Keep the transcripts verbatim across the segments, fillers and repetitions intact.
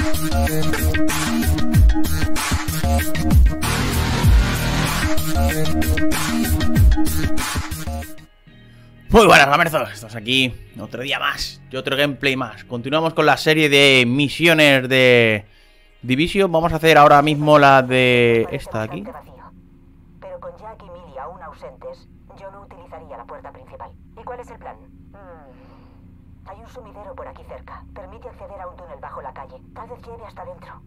Muy buenas, gamerzos, estamos aquí otro día más y otro gameplay más. Continuamos con la serie de misiones de Division. Vamos a hacer ahora mismo la de esta de aquí. Pero con Jack y Millie aún ausentes, yo no utilizaría la puerta principal. ¿Y cuál es el plan? Hmm. Hay un sumidero por aquí cerca. Permite acceder a un túnel bajo la calle. Tal vez lleve hasta dentro.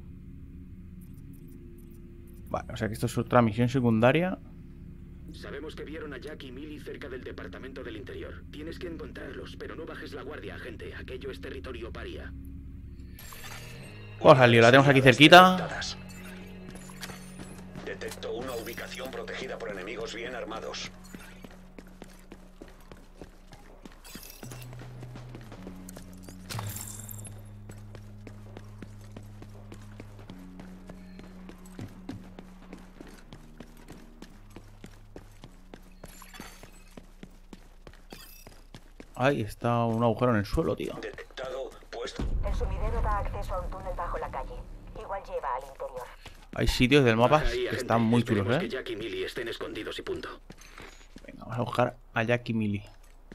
Vale, o sea que esto es otra misión secundaria. Sabemos que vieron a Jack y Millie cerca del Departamento del Interior. Tienes que encontrarlos, pero no bajes la guardia, agente. Aquello es territorio paria. Vamos al lío, la tenemos aquí cerquita. Detecto una ubicación protegida por enemigos bien armados. Ahí está un agujero en el suelo, tío. Detectado, puesto. El sumidero da acceso a un túnel bajo la calle. Igual lleva al interior. Hay sitios del mapa Baja ahí, que agente. están muy chulos, Esperemos ¿eh? que Jack y Millie estén escondidos y punto. Venga, vamos a buscar a Jack y Millie.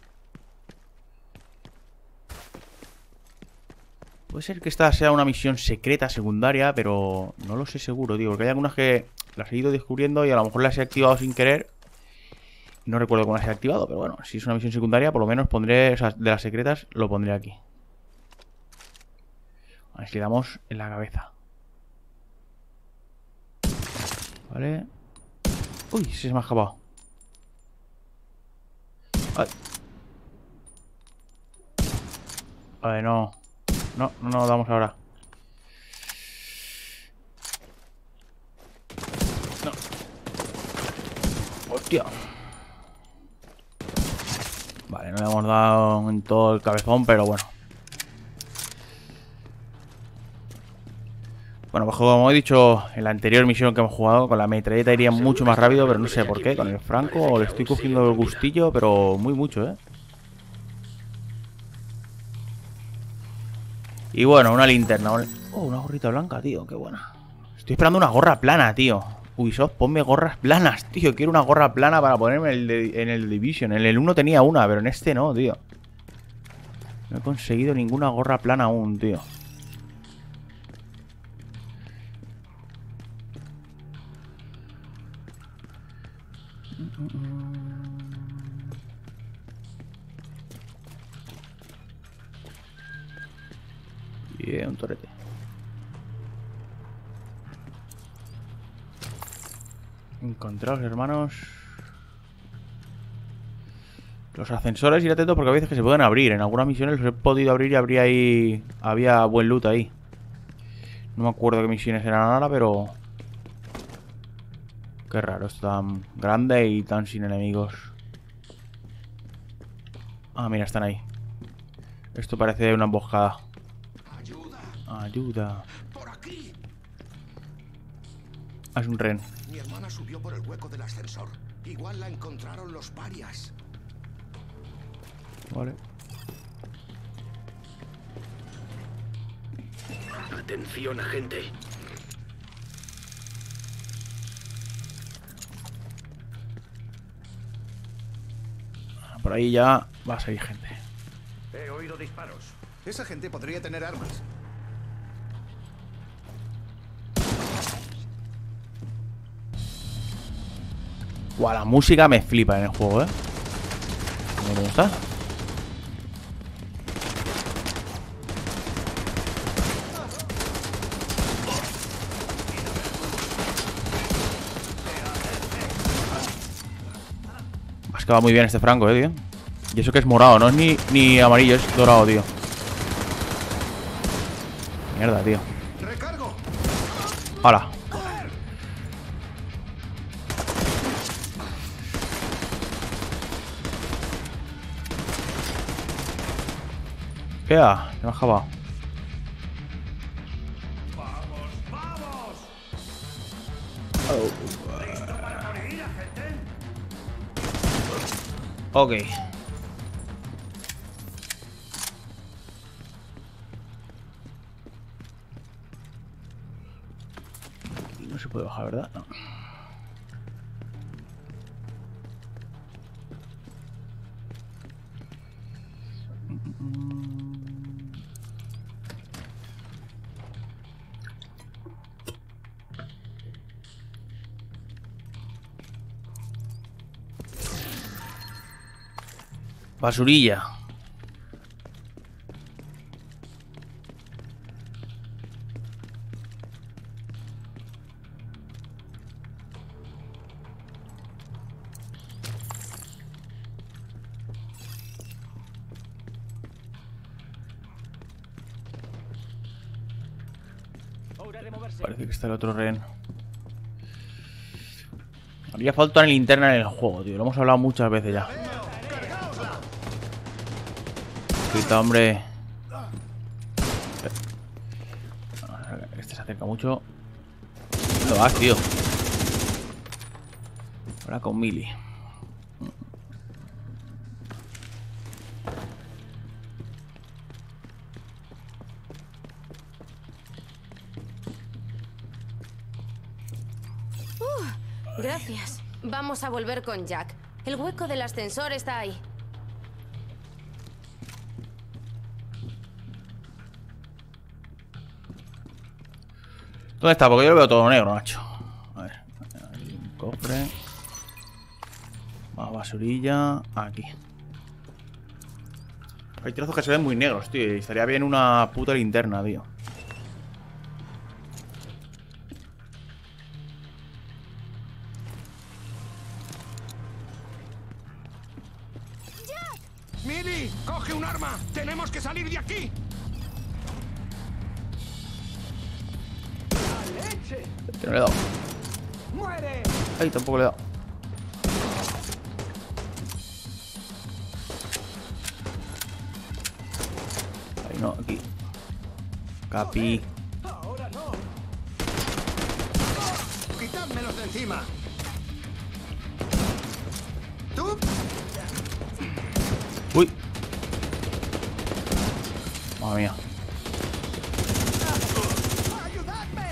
Puede ser que esta sea una misión secreta secundaria, pero no lo sé seguro, tío. Porque hay algunas que las he ido descubriendo y a lo mejor las he activado sin querer. No recuerdo cómo las he activado, pero bueno, si es una misión secundaria, por lo menos pondré, o sea, de las secretas, lo pondré aquí. A ver si le damos en la cabeza. Vale. Uy, se me ha escapado. Ay. Vale, no. No, no nos damos ahora. No. Hostia. Vale, no le hemos dado en todo el cabezón, pero bueno. Bueno, pues como he dicho en la anterior misión que hemos jugado, con la metralleta iría mucho más rápido, pero no sé por qué. Con el franco le estoy cogiendo el gustillo, pero muy mucho, ¿eh? Y bueno, una linterna. Oh, una gorrita blanca, tío, qué buena. Estoy esperando una gorra plana, tío. Ubisoft, ponme gorras planas, tío. Quiero una gorra plana para ponerme en el, de, en el Division. En el uno tenía una, pero en este no, tío. No he conseguido ninguna gorra plana aún, tío. Bien, un torete. Encontraos, hermanos. Los ascensores, ir atento porque a veces que se pueden abrir. En algunas misiones los he podido abrir y habría ahí. Había buen loot ahí. No me acuerdo qué misiones eran ahora, pero. Qué raro, es tan grande y tan sin enemigos. Ah, mira, están ahí. Esto parece una emboscada. Ayuda. Ayuda. Por aquí. Ah, es un ren. Mi hermana subió por el hueco del ascensor. Igual la encontraron los parias. Vale. Atención, agente. Por ahí ya va a salir gente. He oído disparos. Esa gente podría tener armas. Guau, la música me flipa en el juego, ¿eh? ¿Cómo está? Has quedado muy bien este franco, eh, tío. Y eso que es morado, no es ni, ni amarillo, es dorado, tío. Mierda, tío. ¡Recargo! ¡Hala! ¿Qué ha? Se me ha acabado. ¡Vamos, vamos! Oh. Ok. No se puede bajar, ¿verdad? No. Basurilla. Parece que está el otro rehén. Haría falta una linterna en el juego, tío. Lo hemos hablado muchas veces ya. Quita, hombre. Este se acerca mucho. ¿Dónde vas, tío? Ahora con Mili. Gracias. Vamos a volver con Jack. El hueco del ascensor está ahí. ¿Dónde está? Porque yo lo veo todo negro, macho. A ver. Hay un cofre. Más basurilla. Aquí. Hay trozos que se ven muy negros, tío. Y estaría bien una puta linterna, tío. ¡Milly! ¡Coge un arma! ¡Tenemos que salir de aquí! ¡La leche! Que no le he dado. ¡Muere! Ay, tampoco le he dado. Ahí no, aquí. Capi. ¡Ahora no! ¡Quitádmelos de encima! ¿Tú? Uy. Madre mía. ¡Ayudadme!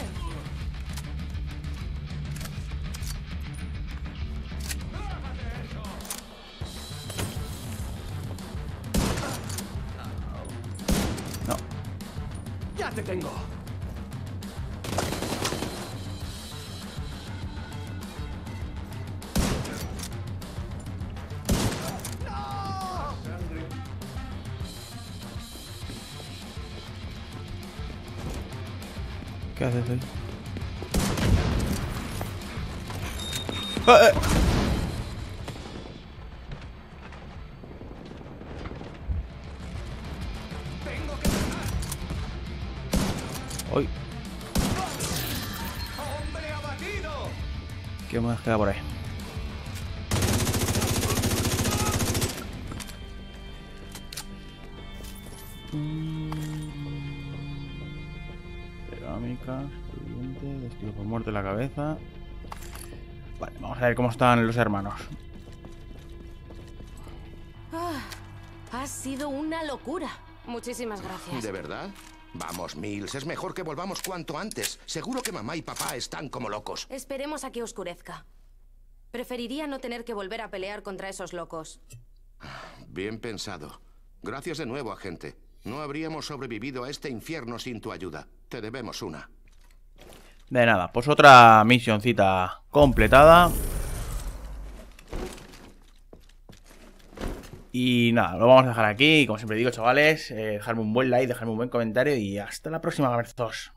No. ¡Ya te tengo! ¿Qué haces ahí? ¡Ah, eh! ¡Tengo que ganar! ¡Uy! ¡Hombre abatido! ¿Qué más queda por ahí? Cerámica, estudiante, despido por muerte en la cabeza. Vale, vamos a ver cómo están los hermanos. Ah, ha sido una locura. Muchísimas gracias. ¿De verdad? Vamos, Mills, es mejor que volvamos cuanto antes. Seguro que mamá y papá están como locos. Esperemos a que oscurezca. Preferiría no tener que volver a pelear contra esos locos. Bien pensado. Gracias de nuevo, agente. No habríamos sobrevivido a este infierno sin tu ayuda. Te debemos una. De nada, pues otra misioncita completada. Y nada, lo vamos a dejar aquí. Y como siempre digo, chavales, eh, dejadme un buen like, dejadme un buen comentario. Y hasta la próxima, gamerzos.